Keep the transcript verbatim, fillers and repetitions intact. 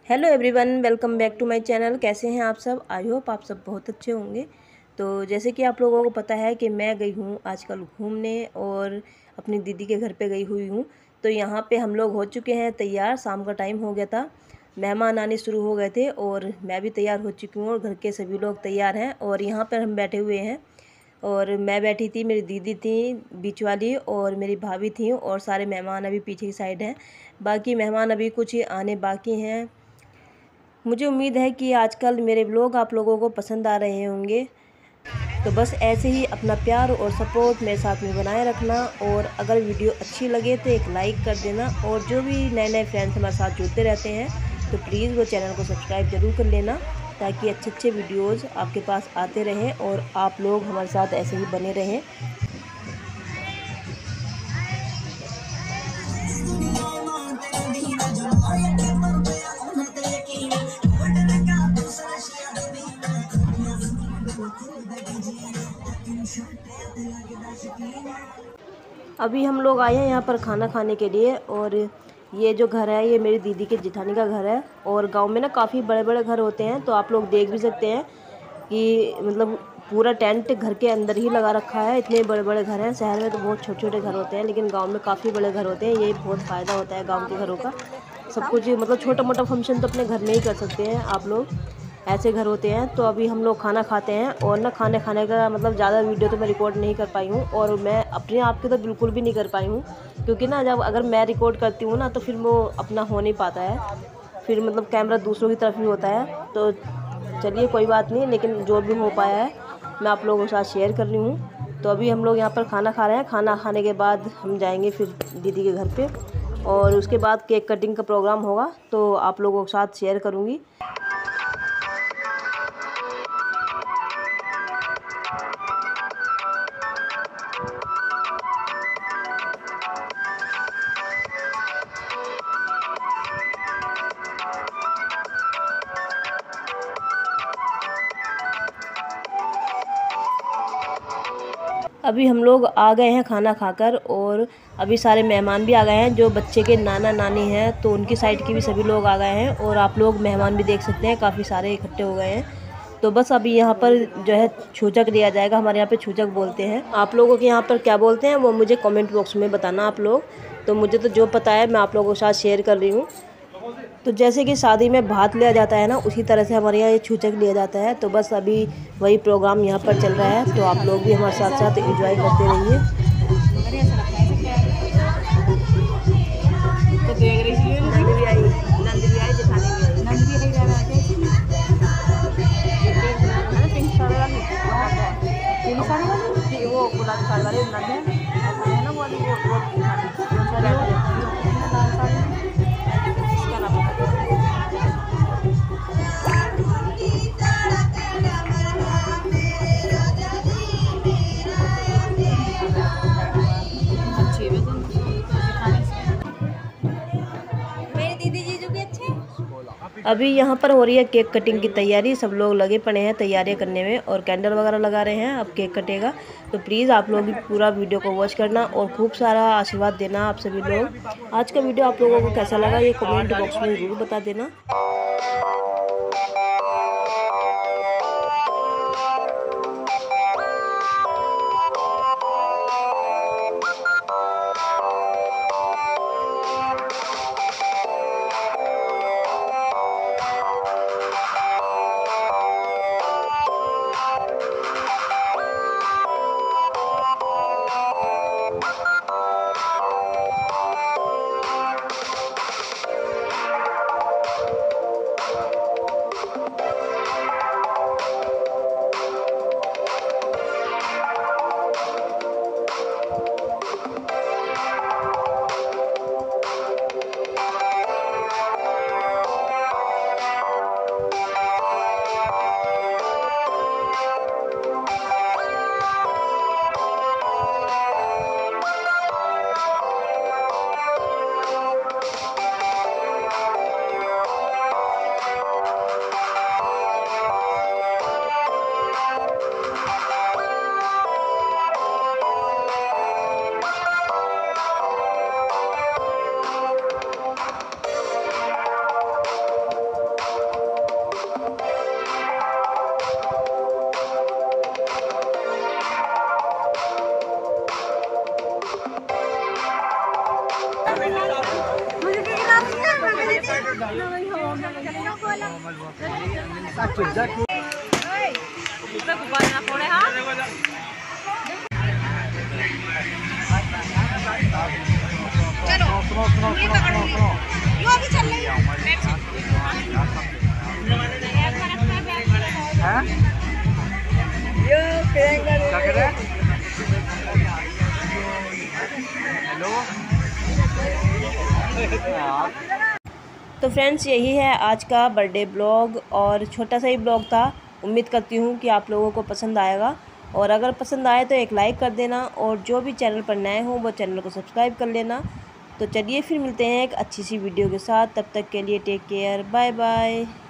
Hello everyone, welcome back to my channel. कैसे हैं आप सब? आई होप आप सब बहुत अच्छे होंगे। तो जैसे कि आप लोगों को पता है कि मैं गई हूँ आजकल घूमने और अपनी दीदी के घर पे गई हुई हूँ। तो यहाँ पे हम लोग हो चुके हैं तैयार। शाम का टाइम हो गया था, मेहमान आने शुरू हो गए थे और मैं भी तैयार हो चुकी हूँ और घर के सभी लोग तैयार हैं। और यहाँ पर हम बैठे हुए हैं और मैं बैठी थी, मेरी दीदी थी बीच वाली और मेरी भाभी थी और सारे मेहमान अभी पीछे की साइड हैं। बाकी मेहमान अभी कुछ आने बाकी हैं। मुझे उम्मीद है कि आजकल मेरे व्लॉग आप लोगों को पसंद आ रहे होंगे। तो बस ऐसे ही अपना प्यार और सपोर्ट मेरे साथ में बनाए रखना और अगर वीडियो अच्छी लगे तो एक लाइक कर देना। और जो भी नए नए फ्रेंड्स हमारे साथ जुड़ते रहते हैं तो प्लीज़ वो चैनल को सब्सक्राइब ज़रूर कर लेना, ताकि अच्छे अच्छे वीडियोज़ आपके पास आते रहें और आप लोग हमारे साथ ऐसे ही बने रहें। अभी हम लोग आए हैं यहाँ पर खाना खाने के लिए और ये जो घर है ये मेरी दीदी के जेठानी का घर है। और गांव में ना काफ़ी बड़े बड़े घर होते हैं, तो आप लोग देख भी सकते हैं कि मतलब पूरा टेंट घर के अंदर ही लगा रखा है। इतने बड़े बड़े घर हैं। शहर में तो बहुत छोटे छोटे घर होते हैं, लेकिन गांव में काफ़ी बड़े घर होते हैं। ये बहुत फ़ायदा होता है गांव के घरों का। सब कुछ मतलब छोटा मोटा फंक्शन तो अपने घर में ही कर सकते हैं आप लोग, ऐसे घर होते हैं। तो अभी हम लोग खाना खाते हैं और ना खाने खाने का मतलब ज़्यादा वीडियो तो मैं रिकॉर्ड नहीं कर पाई हूँ और मैं अपने आप के तो बिल्कुल भी नहीं कर पाई हूँ, क्योंकि ना जब अगर मैं रिकॉर्ड करती हूँ ना तो फिर वो अपना हो नहीं पाता है, फिर मतलब कैमरा दूसरों की तरफ ही होता है। तो चलिए कोई बात नहीं, लेकिन जो भी हो पाया है मैं आप लोगों के साथ शेयर कर रही हूँ। तो अभी हम लोग यहाँ पर खाना खा रहे हैं। खाना खाने के बाद हम जाएंगे फिर दीदी के घर पे और उसके बाद केक कटिंग का प्रोग्राम होगा, तो आप लोगों के साथ शेयर करूँगी। अभी हम लोग आ गए हैं खाना खाकर और अभी सारे मेहमान भी आ गए हैं। जो बच्चे के नाना नानी हैं तो उनकी साइड के भी सभी लोग आ गए हैं और आप लोग मेहमान भी देख सकते हैं, काफ़ी सारे इकट्ठे हो गए हैं। तो बस अभी यहाँ पर जो है छूचक लिया जाएगा। हमारे यहाँ पे छूचक बोलते हैं। आप लोगों के यहाँ पर क्या बोलते हैं वो मुझे कमेंट बॉक्स में बताना आप लोग। तो मुझे तो जो पता है मैं आप लोगों के साथ शेयर कर रही हूँ। तो जैसे कि शादी में भात लिया जाता है ना, उसी तरह से हमारे यहाँ ये छूचक लिया जाता है। तो बस अभी वही प्रोग्राम यहाँ पर चल रहा है, तो आप लोग भी हमारे साथ साथ एंजॉय करते रहिए। तो देख रही थी नंद भी आई, नंद भी आई, जेठानी भी आई, नंद भी आई रहा है। पिंक साड़ी वाली, पिंक साड़ी वाली, वो गुलाबी साड़ी वाली नंद है ना, वाली वो वो जेठानी लाल साड़ी इसका नाम अभी यहाँ पर हो रही है केक कटिंग की तैयारी। सब लोग लगे पड़े हैं तैयारियां करने में और कैंडल वगैरह लगा रहे हैं। अब केक कटेगा, तो प्लीज़ आप लोग भी पूरा वीडियो को वॉच करना और खूब सारा आशीर्वाद देना आप सभी लोग। आज का वीडियो आप लोगों को कैसा लगा ये कमेंट बॉक्स में ज़रूर बता देना। तो फ्रेंड्स, यही है आज का बर्थडे ब्लॉग और छोटा सा ही ब्लॉग था। उम्मीद करती हूँ कि आप लोगों को पसंद आएगा, और अगर पसंद आए तो एक लाइक कर देना, और जो भी चैनल पर नए हों वो चैनल को सब्सक्राइब कर लेना। तो चलिए फिर मिलते हैं एक अच्छी सी वीडियो के साथ, तब तक के लिए टेक केयर, बाय बाय।